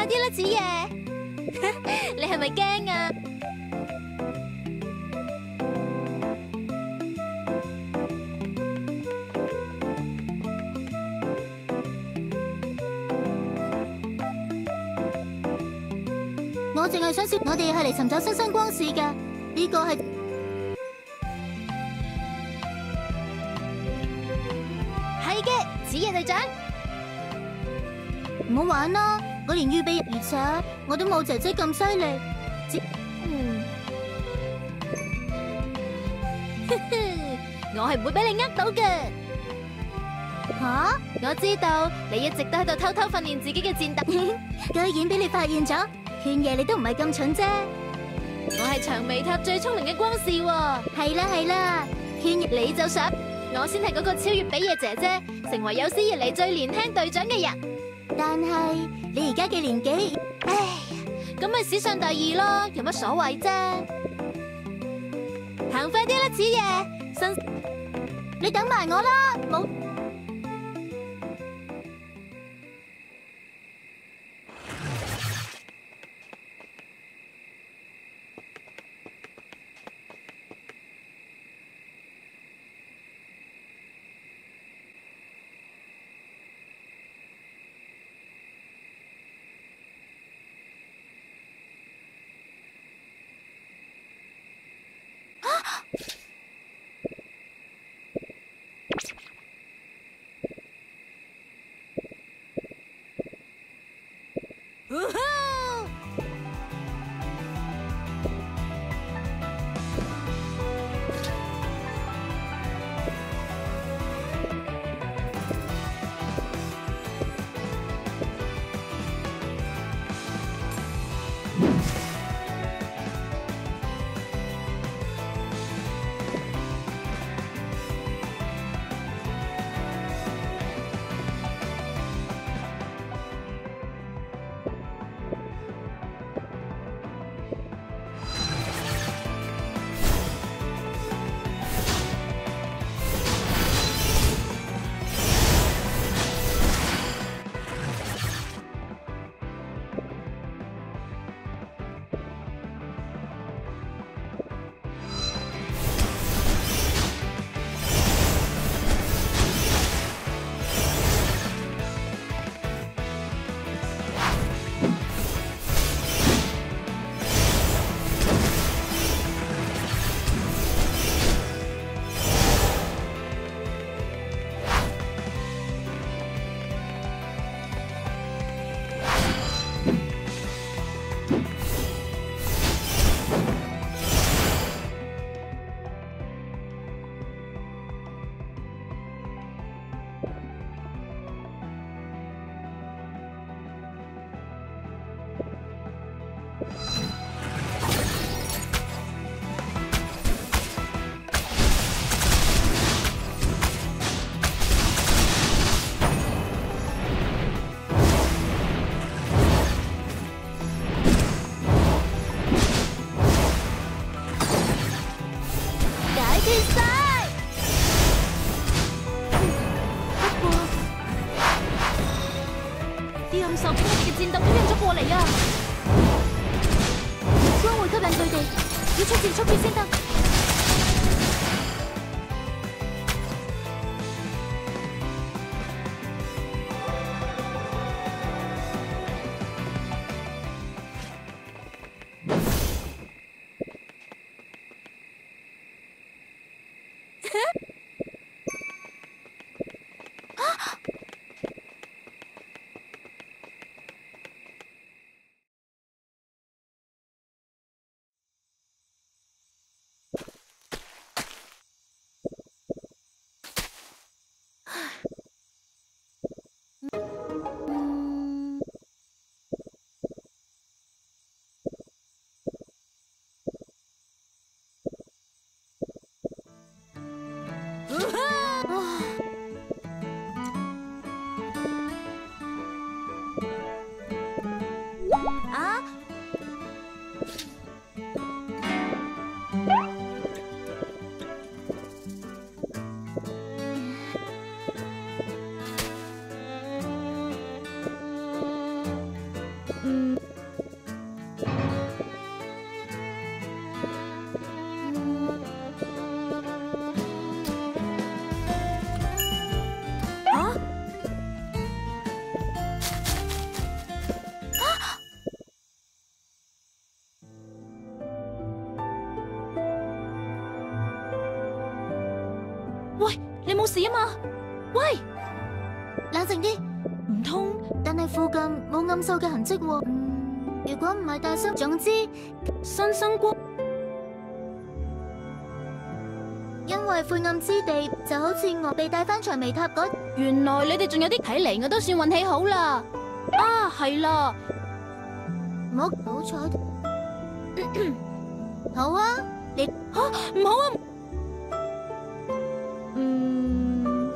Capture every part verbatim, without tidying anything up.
快啲啦，子爺！你係咪驚啊？ 我淨係想說，我哋係嚟尋找新生光市㗎。呢個係係嘅，子爺隊長。 唔好玩啦！我連預備，而且我都冇姐姐咁犀利。 嗯，我係唔會俾你呃到嘅。 吓、啊？ 我知道你一直都喺度偷偷訓練自己嘅戰鬥， 居然俾你發現咗，勸嘢你都唔係咁蠢啫。 我係長尾塔最聰明嘅光士喎。 係啦係啦，勸你就想我先係嗰個超越比野姐姐，成為有史以嚟最年輕隊長嘅人。 但係你而家嘅年紀， 唉，咁咪史上第二咯，有乜所謂啫？行快啲啦，子爺！新， 你等埋我啦，冇。 受衝擊嘅戰鬥都湧咗過嚟啊！光會吸引佢哋，要出戰速決先得。 事啊嘛？喂， 冷靜啲。 唔通但係附近冇暗獸嘅痕跡喎。嗯，如果唔係大生，總之新生光？ 因為晦暗之地就好似我被帶翻長眉塔嗰。 原來你哋仲有啲睇嚟，我都算運氣好啦。啊，係啦， 唔好好彩。好啊，你吓唔好啊。嗯，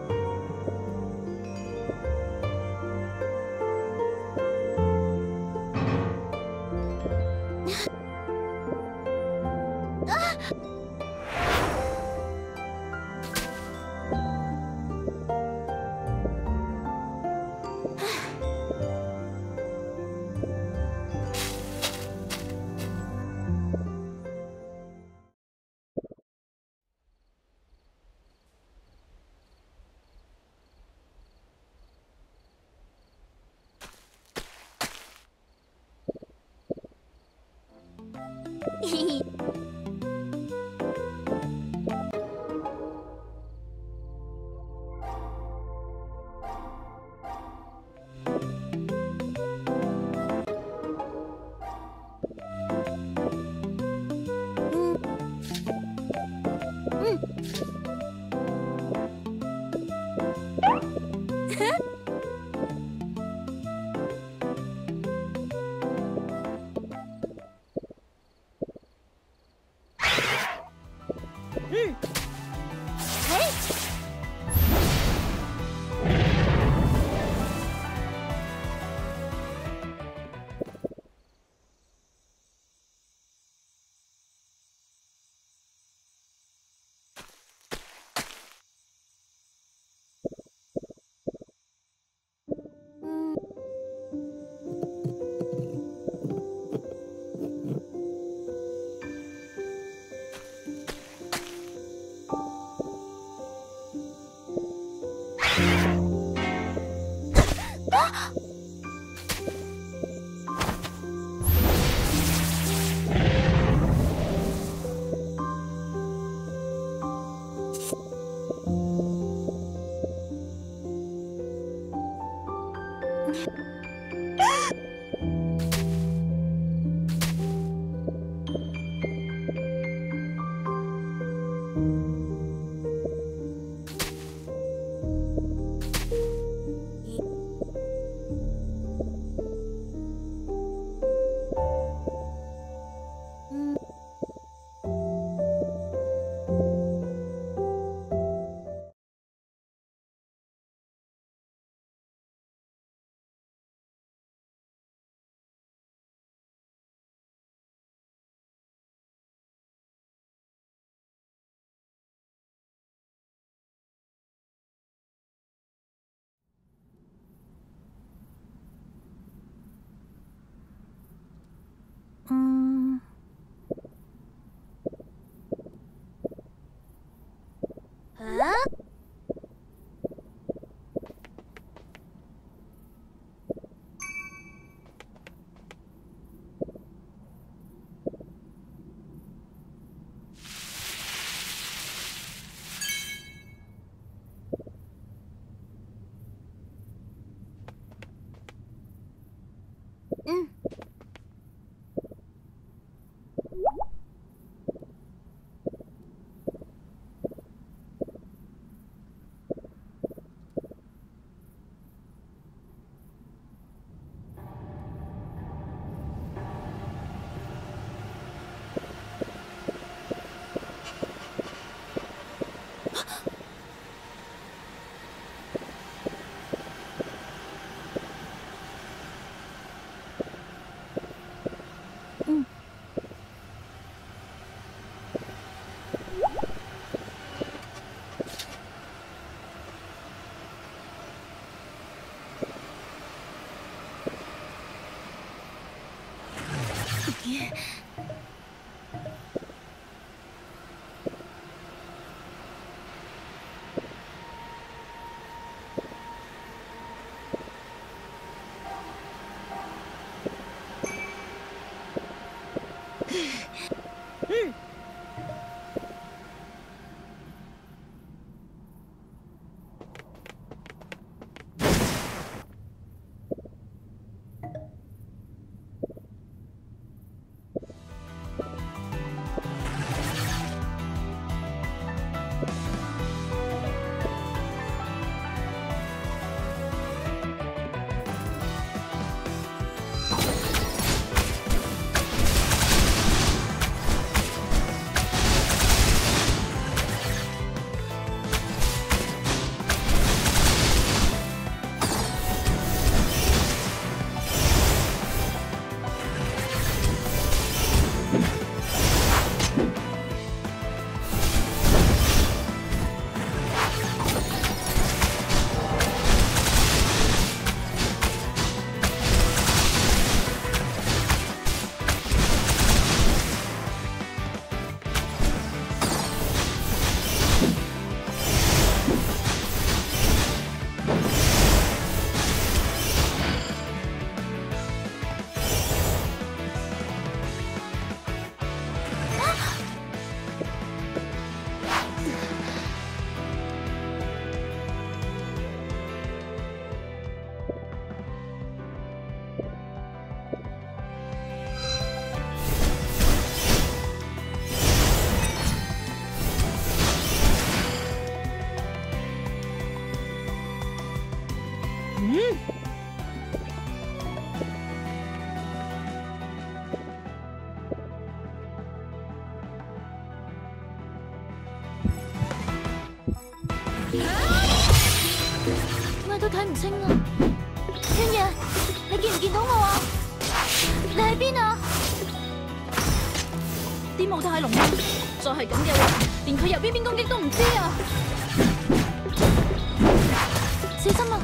嗯， 啊？ 嗯。 嗯。 咩都睇唔清啊！圈爺，你見唔見到我啊？你喺邊啊？ 啲霧太濃啦，再係咁嘅話，連佢由邊邊攻擊都唔知啊！ 小心啊！